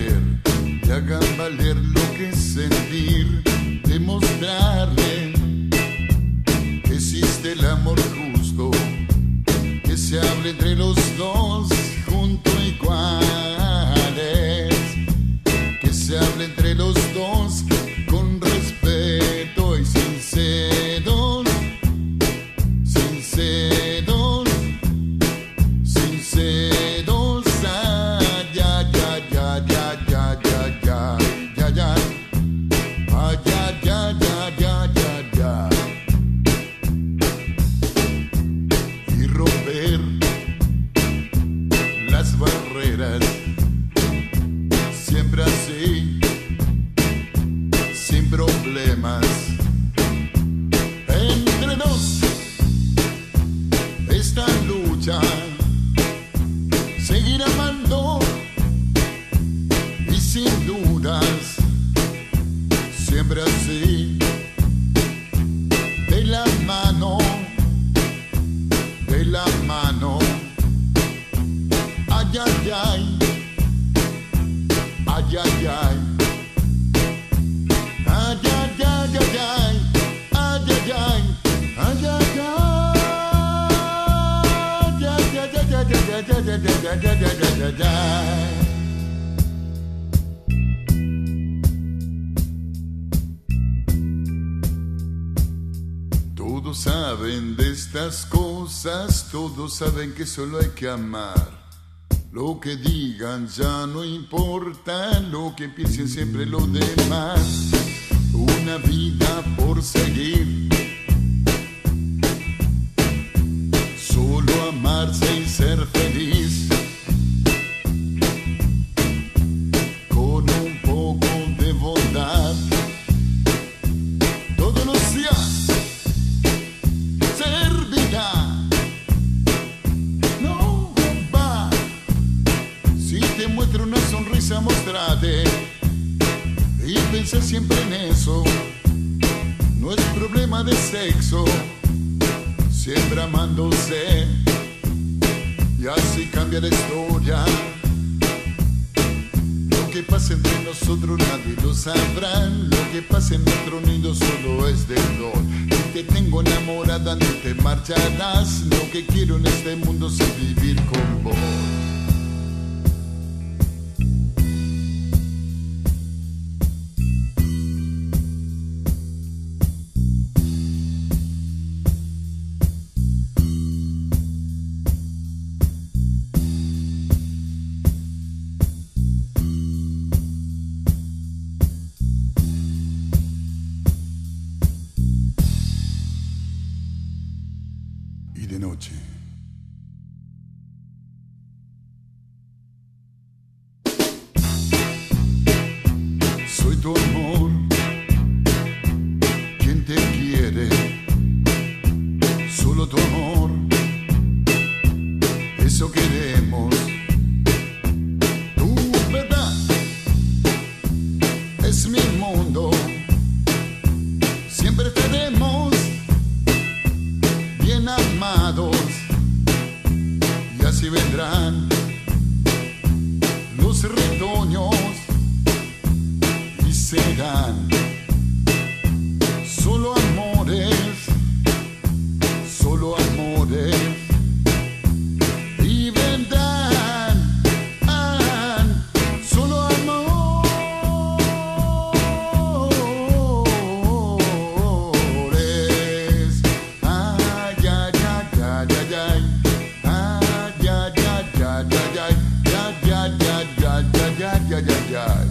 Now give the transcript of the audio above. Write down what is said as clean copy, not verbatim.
querer y hagan valer lo que es sentir, demostrarle que existe el amor justo, que se hable entre los dos junto iguales, que se hable entre los dos con respeto y sinceros, sinceros, sinceros. Ay, ay, ay, ay, ay, ay, ay, ay, ay, ay, ay, ay, ay, ay, ay. Y romper las barreras, siempre así, sin problemas. Entre dos, esta lucha, seguir amando y sin dudas, siempre así, de la mano, de la mano. Ay, ay, ay, ay, ay, ay. Ay, ay, ay, ay, ay, ay, ay, ay, ay, ay, ay. Todos saben de estas cosas, todos saben que solo hay que amar. Lo que digan ya no importa, lo que piensen siempre los demás. Una vida por seguir, solo amarse y ser feliz, con un poco de bondad. Todos los días servirá, no va. Si te muestro una sonrisa, mostrate y pensé siempre en eso. No es problema de sexo, siempre amándose, y así cambia la historia. Lo que pasa entre nosotros nadie lo sabrá, lo que pasa en nuestro nido solo es de dos. Si te tengo enamorada no te marcharás, lo que quiero en este mundo es vivir con vos. Y de noche, soy tu amor, quien te quiere, solo tu amor, eso queremos. Tu verdad es mi mundo, siempre estaremos bien amados, y así vendrán los retoños y serán solo amores, solo amores, y vendrán solo amores. Ay, ay, ay, ay, ay, ay. Ay, ay, ay, ay, ay, ay, ay, ay, ay, ay, ay, ay, ay, ay.